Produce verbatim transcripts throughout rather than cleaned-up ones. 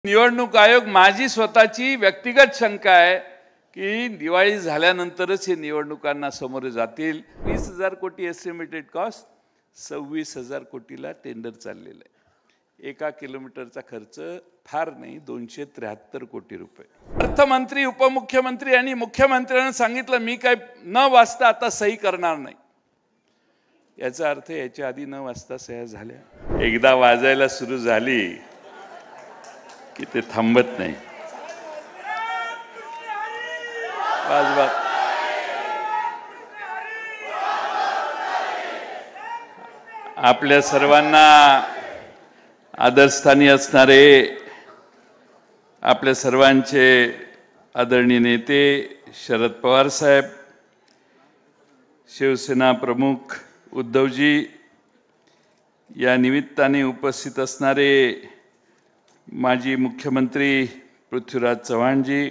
निवडणूक आयोग माझी स्वतःची व्यक्तिगत शंका आहे की दिवाळी झाल्यानंतरच हे निवडणुकांना सामोरे जातील। वीस हजार कोटी एस्टिमेटेड कॉस्ट, सव्वीस हजार कोटीला टेंडर चाललेलं आहे। एका किलोमीटरचा खर्च फार नाही, दोनशे त्र्याहत्तर कोटी रुपये। अर्थमंत्री, उपमुख्यमंत्री आणि मुख्यमंत्र्यांनी सांगितलं मी काय न वाचता आता सही करणार नाही। याचा अर्थ याच्या आधी न वाचता सह्या झाल्या, एकदा वाजायला सुरू झाली की ते थांबत नाही। वाजवा आपल्या सर्वांना आदरस्थानी असणारे आपल्या सर्वांचे आदरणीय नेते शरद पवार साहेब, शिवसेना प्रमुख उद्धवजी, या निमित्ताने उपस्थित असणारे माजी मुख्यमंत्री पृथ्वीराज चव्हाणजी,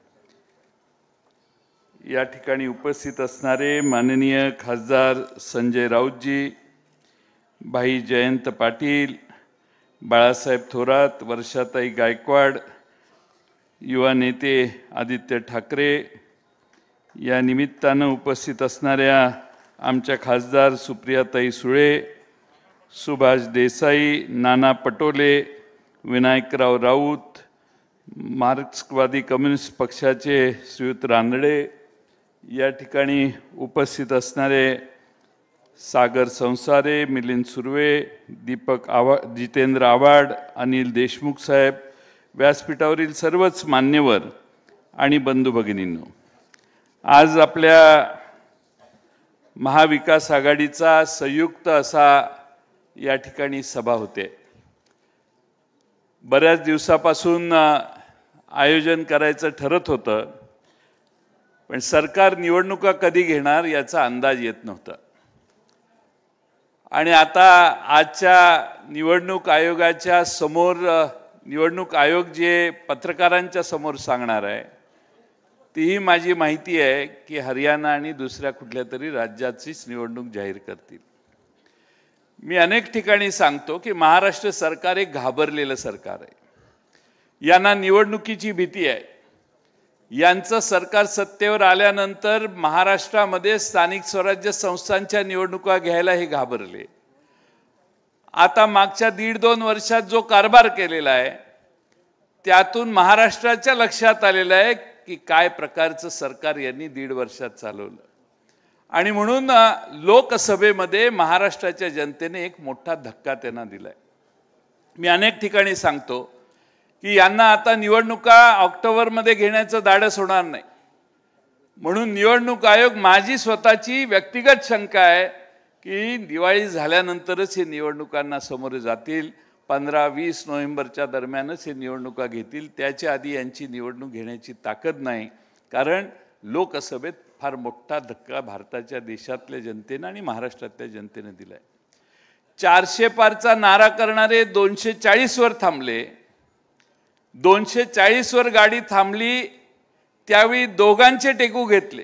या ठिकाणी उपस्थित असणारे माननीय खासदार संजय राऊतजी, भाई जयंत पाटील, बाळासाहेब थोरात, वर्षाताई गायकवाड, युवा नेते आदित्य ठाकरे, या निमित्ताने उपस्थित असणाऱ्या आमच्या खासदार सुप्रियाताई सुळे, सुभाष देसाई, नाना पटोले, विनायकराव राऊत, मार्क्सवादी कम्युनिस्ट पक्षाचे श्रीयुत रानडे, या ठिकाणी उपस्थित असणारे सागर संसारे, मिलिंद सुर्वे, दीपक आवा जितेंद्र आव्हाड, अनिल देशमुख साहेब, व्यासपीठावरील सर्वच मान्यवर आणि बंधू भगिनींनो, आज आपल्या महाविकास आघाडीचा संयुक्त असा या ठिकाणी सभा होते। बऱ्याच दिवसापासून आयोजन करायचं ठरत होतं, पण सरकार निवडणुका कधी घेणार याचा अंदाज येत नव्हता। आणि आता आजच्या निवडणूक आयोगाच्या समोर निवडणूक आयोग जे पत्रकारांच्या समोर सांगणार आहे तीही माझी माहिती आहे की हरियाणा आणि दुसऱ्या कुठल्या तरी राज्याचीच निवडणूक जाहीर करतील। मी अनेक ठिकाणी सांगतो की महाराष्ट्र सरकार एक घाबरलेलं सरकार आहे, यांना निवडणुकीची भीती आहे। यांचं सरकार सत्तेवर आल्यानंतर महाराष्ट्रामध्ये स्थानिक स्वराज्य संस्थांच्या निवडणुका घ्यायला हे घाबरले। आता मागच्या दीड दोन वर्षात जो कारभार केलेला आहे त्यातून महाराष्ट्राच्या लक्षात आलेलं आहे की काय प्रकारचं सरकार यांनी दीड वर्षात चालवलं, आणि म्हणून लोकसभेमध्ये महाराष्ट्राच्या जनतेने एक मोठा धक्का त्यांना दिलाय। मी अनेक ठिकाणी सांगतो की यांना आता निवडणुका ऑक्टोबरमध्ये घेण्याचं धाडस होणार नाही, म्हणून निवडणूक आयोग माझी स्वतःची व्यक्तिगत शंका आहे की दिवाळी झाल्यानंतरच हे निवडणुकांना सामोरे जातील। पंधरा वीस नोव्हेंबरच्या दरम्यानच हे निवडणुका घेतील, त्याच्या आधी यांची निवडणूक घेण्याची ताकद नाही, कारण लोकसभेत फार मोठा धक्का भारताच्या देशातल्या जनतेने आणि महाराष्ट्रातल्या जनतेने दिलाय। चारशे पारचा नारा करणारे दोनशे चाळीस वर थांबले, दोनशे चाळीस वर गाडी थांबली त्यावेळी दोघांचे टेकू घेतले,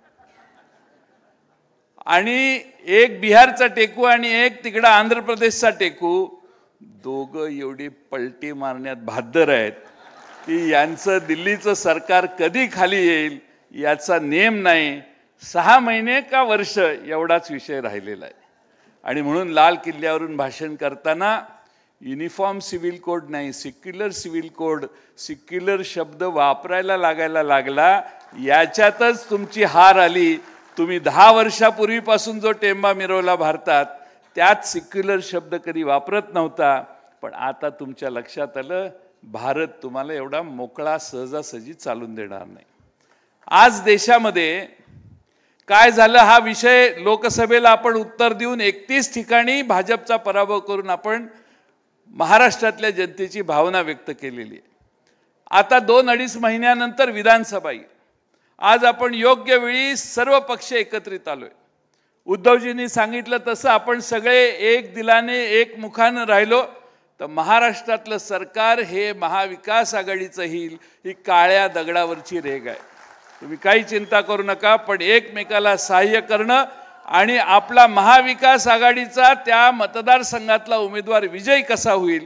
आणि एक बिहारचा टेकू आणि एक तिकडा आंध्र प्रदेशचा टेकू, दोघं एवढी पलटी मारण्यात बहादर आहेत की यांचं दिल्लीचं सरकार कधी खाली येईल याचा नेम नाही। सहा महिने का वर्ष एवढाच विषय राहिलेला आहे, आणि म्हणून लाल किल्ल्यावरून भाषण करताना युनिफॉर्म सिव्हिल कोड नाही, सिक्युलर सिव्हिल कोड, सिक्युलर शब्द वापरायला लागायला लागला, याच्यातच तुमची हार आली। तुम्ही दहा वर्षापूर्वीपासून जो टेंबा मिरवला भारतात त्यात सिक्युलर शब्द कधी वापरत नव्हता, पण आता तुमच्या लक्षात आलं भारत तुम्हाला एवढा मोकळा सहजासहजी चालून देणार नाही। आज देशामध्ये काय झालं हा विषय लोकसभेला आपण उत्तर देऊन एकतीस ठिकाणी भाजपचा पराभव करून आपण महाराष्ट्रातल्या जनतेची भावना व्यक्त केलेली आहे। आता दोन अडीच महिन्यानंतर विधानसभा येईल। आज आपण योग्य वेळी सर्व पक्ष एकत्रित आलोय। उद्धवजींनी सांगितलं तसं आपण सगळे एक दिलाने एक मुखानं राहिलो तर महाराष्ट्रातलं सरकार हे महाविकास आघाडीचं येईल, ही काळ्या दगडावरची रेघ आहे। तुम्ही काही चिंता करू नका, पण एकमेकाला सहाय्य करणं आणि आपला महाविकास आघाडीचा त्या मतदारसंघातला उमेदवार विजयी कसा होईल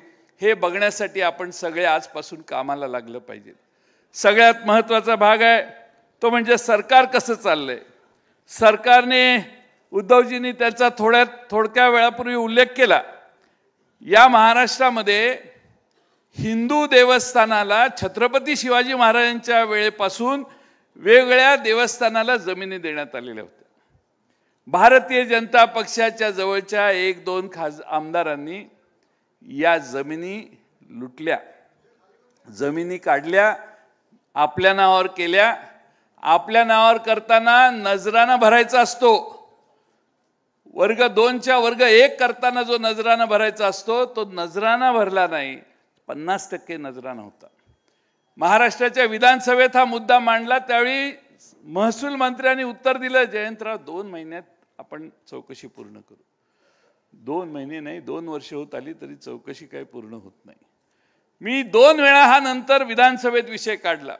हे बघण्यासाठी आपण सगळे आजपासून कामाला लागलं पाहिजे। सगळ्यात महत्त्वाचा भाग आहे तो म्हणजे सरकार कसं चाललंय। सरकारने उद्धवजींनी त्याचा थोड्या थोडक्या वेळापूर्वी उल्लेख केला। या महाराष्ट्रामध्ये हिंदू देवस्थानाला छत्रपती शिवाजी महाराजांच्या वेळेपासून वेगवेगळ्या देवस्थानाला जमिनी देण्यात आलेल्या होत्या। भारतीय जनता पक्षाच्या जवळच्या एक दोन खास आमदारांनी या जमिनी लुटल्या, जमिनी काढल्या, आपल्या नावावर केल्या। आपल्या नावावर करताना नजराना भरायचा असतो, वर्ग दोनच्या वर्ग एक करताना जो नजराना भरायचा असतो तो नजराना भरला नाही, पन्नास टक्के नजराना होता। महाराष्ट्राच्या विधानसभेत हा मुद्दा मांडला त्यावेळी महसूल मंत्र्यांनी उत्तर दिलं, जयंतराव दोन महिन्यात आपण चौकशी पूर्ण करू। दोन महिने नाही, दोन वर्ष होत आली तरी चौकशी काही पूर्ण होत नाही। मी दोन वेळा हा नंतर विधानसभेत विषय काढला।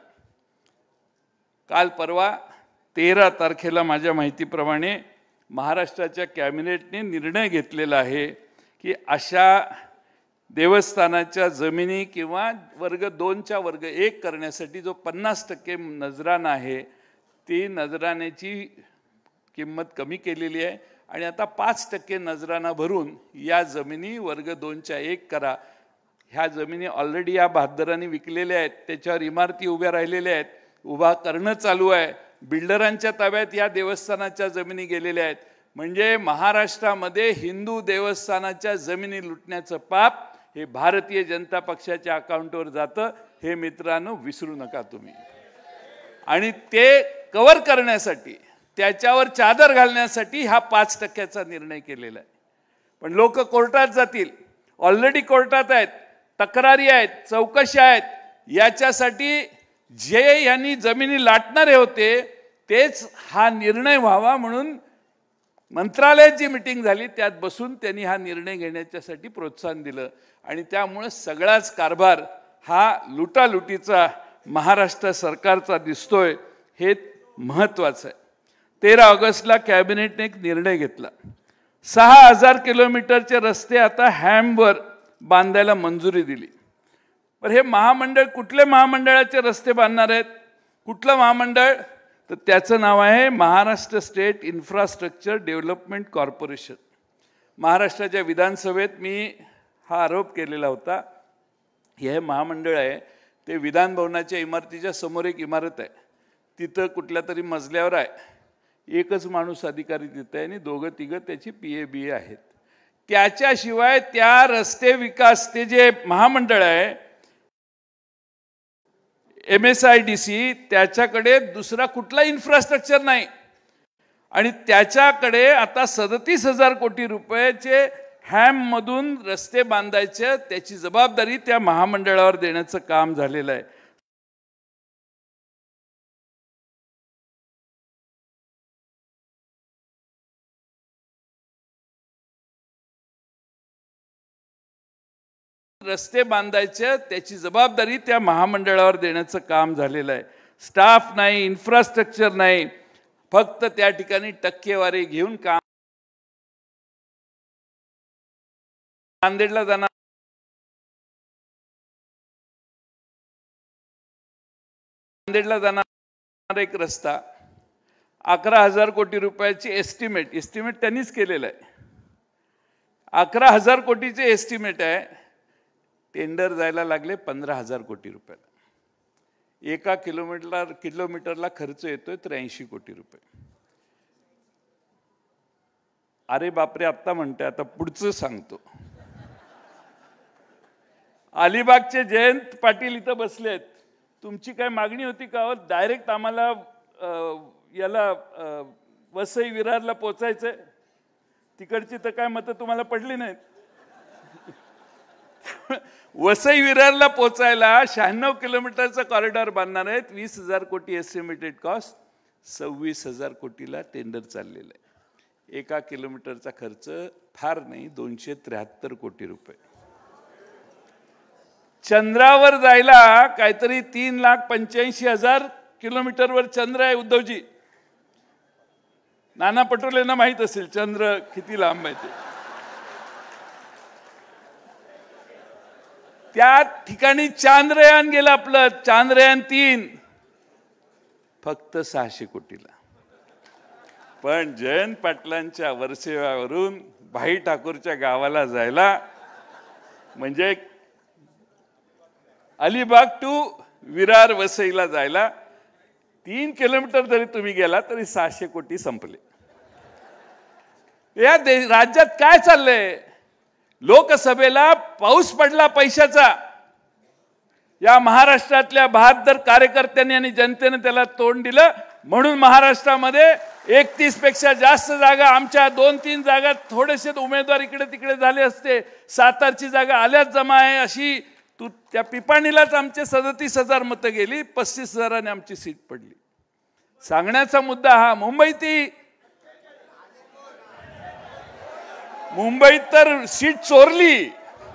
काल परवा तेरा तारखेला माझ्या माहितीप्रमाणे महाराष्ट्राच्या कॅबिनेटने निर्णय घेतलेला आहे की अशा देवस्थानाच्या जमिनी किंवा वर्ग दोनच्या वर्ग एक करण्यासाठी जो पन्नास टक्के नजराना आहे ती नजराण्याची किंमत कमी केलेली आहे आणि आता पाच टक्के नजराना भरून या जमिनी वर्ग दोनच्या एक करा। ह्या जमिनी ऑलरेडी या बहादरांनी विकलेल्या आहेत, त्याच्यावर इमारती उभ्या राहिलेल्या आहेत, उभा करणं चालू आहे। बिल्डरांच्या ताब्यात या देवस्थानाच्या जमिनी गेलेल्या आहेत। म्हणजे महाराष्ट्रामध्ये हिंदू देवस्थानाच्या जमिनी लुटण्याचं पाप हे भारतीय जनता पक्षाच्या अकाउंटवर जातं, हे मित्रांनो विसरू नका तुम्ही। आणि ते कव्हर करण्यासाठी, त्याच्यावर चादर घालण्यासाठी हा पाच टक्क्याचा निर्णय केलेला आहे। पण लोक कोर्टात जातील, ऑलरेडी कोर्टात आहेत, तक्रारी आहेत, चौकशा आहेत। याच्यासाठी जे यांनी जमिनी लाटणारे होते तेच हा निर्णय व्हावा म्हणून मंत्रालयात जी मीटिंग झाली त्यात बसून त्यांनी हा निर्णय घेण्याच्यासाठी प्रोत्साहन दिलं आणि त्यामुळे सगळाच कारभार हा लुटालुटीचा महाराष्ट्र सरकारचा दिसतोय, हे महत्त्वाचं आहे। तेरा ऑगस्टला कॅबिनेटने एक निर्णय घेतला, सहा हजार किलोमीटरचे रस्ते आता हॅमवर बांधायला मंजुरी दिली। पण हे महामंडळ कुठले महामंडळाचे रस्ते बांधणार आहेत, कुठलं महामंडळ, तर त्याचं नाव आहे Maharashtra state infrastructure development corporation. महाराष्ट्राच्या विधानसभेत मी हा आरोप केलेला होता। हे महामंडळ आहे ते विधान भवनाच्या इमारतीच्या समोर एक इमारत आहे, तिथं कुठल्या तरी मजल्यावर आहे, एकच माणूस अधिकारी तिथं आहे आणि दोघं तिघं त्याची पी ए बी ए आहेत। त्याच्याशिवाय त्या रस्ते विकास ते जे महामंडळ आहे M S I D C, त्याच्याकडे दुसरा कुठला इन्फ्रास्ट्रक्चर नाही आणि त्याच्याकडे आता सदतीस हजार कोटी रुपयाचे हॅम मधून रस्ते बांधायचे, त्याची जबाबदारी त्या महामंडळावर देण्याचं काम झालेलं आहे। रस्ते बांधायचे त्याची जबाबदारी त्या महामंडळावर देण्याचं काम झालेलं आहे। स्टाफ नाही, इन्फ्रास्ट्रक्चर नाही, फक्त त्या ठिकाणी टक्केवारी घेऊन काम। नांदेडला जाणार नांदेडला जाणार एक रस्ता अकरा हजार कोटी रुपयाची एस्टिमेट एस्टिमेट त्यांनीच केलेलं आहे। अकरा हजार कोटीचे एस्टिमेट आहे, टेंडर जायला लागले पंधरा हजार कोटी रुपयाला। एका किलोमीटरला किलोमीटरला खर्च येतोय त्र्याऐंशी कोटी रुपये। अरे बापरे, आत्ता म्हणते, आता पुढचं सांगतो। अलिबागचे जयंत पाटील इथं बसले आहेत, तुमची काय मागणी होती का? डायरेक्ट आम्हाला याला वसई विरारला पोचायचंय, तिकडची तर काय मतं तुम्हाला पडली नाहीत। वसई विरारला पोचायला शहाण्णव किलोमीटरचा कॉरिडॉर बांधणार आहेत, वीस हजार कोटी एस्टिमेटेड कॉस्ट, सव्वीस हजार कोटीला टेंडर चाललेलं आहे। एका किलोमीटरचा खर्च फार नाही, दोनशे त्र्याहत्तर कोटी रुपये। चंद्रावर जायला काहीतरी तीन लाख पंच्याऐंशी हजार किलोमीटरवर चंद्र आहे उद्धवजी। नाना पटोलेंना माहित असेल चंद्र किती लांब आहे ते। त्या ठिकाणी चांद्रयान गेलं आपलं, चांद्रयान तीन फक्त सहाशे कोटीला. पण जयंत पाटलांच्या वर्षेवरून भाई ठाकूरच्या गावाला जायला म्हणजे अलिबाग टू विरार वसईला जायला तीन किलोमीटर जरी तुम्ही गेला तरी सहाशे कोटी संपले. या राज्यात काय चाललंय? लोकसभेला पाऊस पडला पैशाचा. या महाराष्ट्रातल्या बहात्तर कार्यकर्त्यांनी आणि जनतेने त्याला तोंड दिलं म्हणून महाराष्ट्रामध्ये एकतीस पेक्षा जास्त जागा, आमच्या दोन तीन जागा थोडेसे उमेदवार इकडे तिकडे झाले असते, सातारची जागा आल्याच जमा आहे अशी. तू त्या पिपाणीलाच आमचे सदतीस हजार मतं गेली, पस्तीस हजाराने आमची सीट पडली. सांगण्याचा मुद्दा हा, मुंबईत मुंबईत तर सीट चोरली.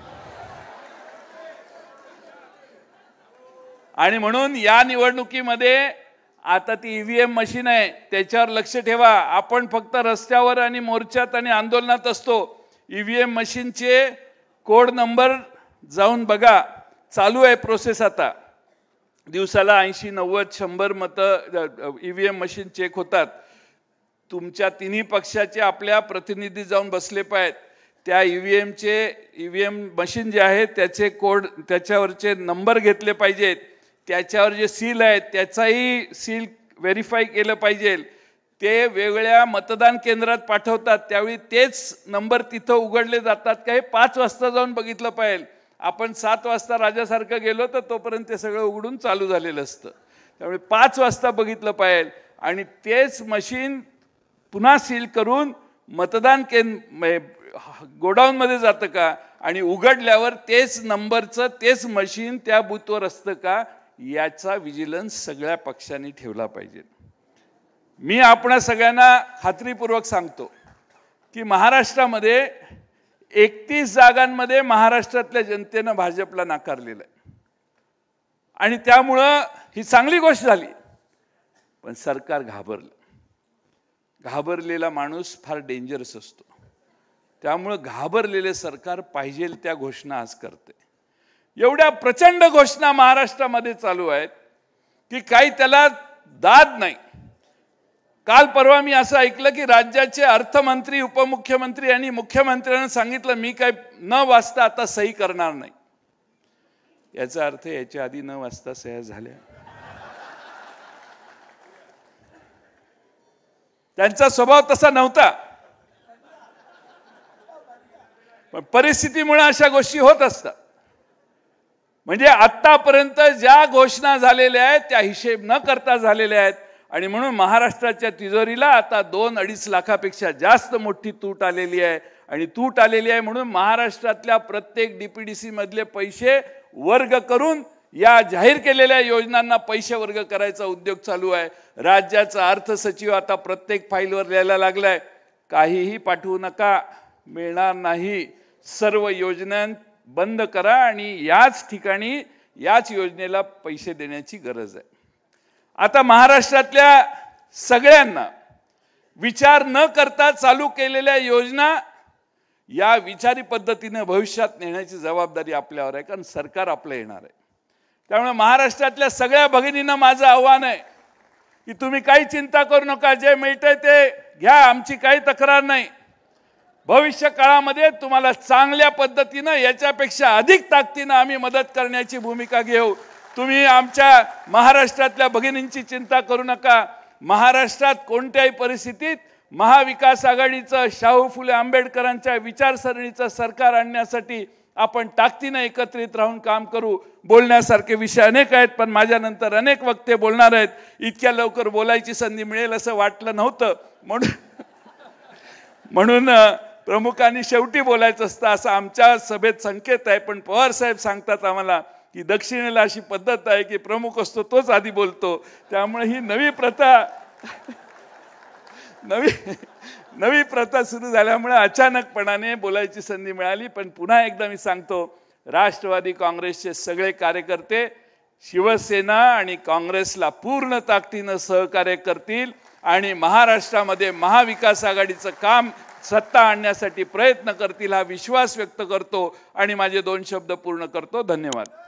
आणि म्हणून या निवडणुकीमध्ये आता ती ईव्हीएम मशीन आहे त्याच्यावर लक्ष ठेवा. आपण फक्त रस्त्यावर आणि मोर्चात आणि आंदोलनात असतो. ईव्हीएम मशीनचे कोड नंबर जाऊन बघा. चालू आहे प्रोसेस आता. दिवसाला ऐंशी नव्वद शंभर मतं ईव्हीएम मशीन चेक होतात. तुमच्या तिन्ही पक्षाचे आपल्या प्रतिनिधी जाऊन बसले पाहिजेत. त्या ईव्हीएमचे ईव्हीएम मशीन जे आहे त्याचे कोड, त्याच्यावरचे नंबर घेतले पाहिजेत. त्याच्यावर जे सील आहे त्याचाही सील व्हेरीफाय केलं पाहिजे. ते वेगळ्या मतदान केंद्रात पाठवतात त्यावेळी तेच नंबर तिथं उघडले जातात का हे पाच वाजता जाऊन बघितलं पाहिजे. आपण सात वाजता राजासारखं गेलो तर तोपर्यंत ते सगळं उघडून चालू झालेलं असतं. त्यामुळे पाच वाजता बघितलं पाहिजे आणि तेच मशीन पुन्हा सील करून मतदान केंद्र गोडाऊनमध्ये जातं का आणि उघडल्यावर तेच नंबरचं तेच मशीन त्या बूथवर असतं का याचा विजिलन्स सगळ्या पक्षांनी ठेवला पाहिजे. मी आपणा सगळ्यांना खात्रीपूर्वक सांगतो की महाराष्ट्रामध्ये एकतीस जागांमध्ये महाराष्ट्रातल्या जनतेनं भाजपला नाकारलेलं आहे आणि त्यामुळं ही चांगली गोष्ट झाली. पण सरकार घाबरलं. घाबरलेला माणूस फार डेंजरस असतो. त्यामुळं घाबरलेले सरकार पाहिजे त्या घोषणा आज करते. एवढ्या प्रचंड घोषणा महाराष्ट्रामध्ये चालू आहेत की काही त्याला दाद नाही. काल परवा मी असं ऐकलं की राज्याचे अर्थमंत्री, उपमुख्यमंत्री आणि मुख्यमंत्र्यांनी सांगितलं मी काय न वाचता आता सही करणार नाही. याचा अर्थ याच्या आधी न वाचता सह्या झाल्या. त्यांचा स्वभाव तसा नव्हता, पण परिस्थितीमुळे अशा गोष्टी होत असतात. म्हणजे आतापर्यंत ज्या घोषणा झालेल्या आहेत त्या हिशेब न करता झालेल्या आहेत आणि म्हणून महाराष्ट्राच्या तिजोरीला आता दोन अडीच लाखापेक्षा जास्त मोठी तूट आलेली आहे. आणि तूट आलेली आहे म्हणून महाराष्ट्रातल्या प्रत्येक डीपीडीसी मधले पैसे वर्ग करून या जाहीर केलेल्या योजनांना पैसे वर्ग करायचा उद्योग चालू आहे. राज्याचा अर्थ सचिव आता प्रत्येक फाईलवर लिहायला लागलाय काहीही पाठवू नका, मिळणार नाही, सर्व योजना बंद करा आणि याच ठिकाणी याच योजनेला पैसे देण्याची गरज आहे. आता महाराष्ट्रातल्या सगळ्यांना विचार न करता चालू केलेल्या योजना या विचारी पद्धतीने भविष्यात नेण्याची जबाबदारी आपल्यावर आहे, कारण सरकार आपलं येणार आहे. त्यामुळे महाराष्ट्रातल्या सगळ्या भगिनींना माझं आव्हान आहे की तुम्ही काही चिंता करू नका, जे मिळतंय ते घ्या, आमची काही तक्रार नाही. भविष्य काळामध्ये तुम्हाला चांगल्या पद्धतीनं याच्यापेक्षा अधिक ताकदीनं आम्ही मदत करण्याची भूमिका घेऊ. तुम्ही आमच्या महाराष्ट्रातल्या भगिनींची चिंता करू नका. महाराष्ट्रात कोणत्याही परिस्थितीत महाविकास आघाडीचं, शाहू फुले आंबेडकरांच्या विचारसरणीचं सरकार आणण्यासाठी आपण ताकदीनं एकत्रित राहून काम करू. बोलण्यासारखे विषय अनेक आहेत, पण माझ्यानंतर अनेक वक्ते बोलणार आहेत. इतक्या लवकर बोलायची संधी मिळेल असं वाटलं नव्हतं, म्हणून म्हणून प्रमुखांनी शेवटी बोलायचं असतं असं आमच्या सभेत संकेत आहे. पण पवार साहेब सांगतात आम्हाला की दक्षिणेला अशी पद्धत आहे की प्रमुख असतो तोच आधी बोलतो. त्यामुळे ही नवी प्रथा नवी नवी प्रथा सुरू झाल्यामुळे अचानकपणाने बोलायची संधी मिळाली. पण पुन्हा एकदा मी सांगतो, राष्ट्रवादी काँग्रेसचे सगळे कार्यकर्ते शिवसेना आणि काँग्रेसला पूर्ण ताकदीनं सहकार्य करतील आणि महाराष्ट्रामध्ये महाविकास आघाडीचं काम सत्ता आणण्यासाठी प्रयत्न करतील हा विश्वास व्यक्त करतो आणि माझे दोन शब्द पूर्ण करतो. धन्यवाद.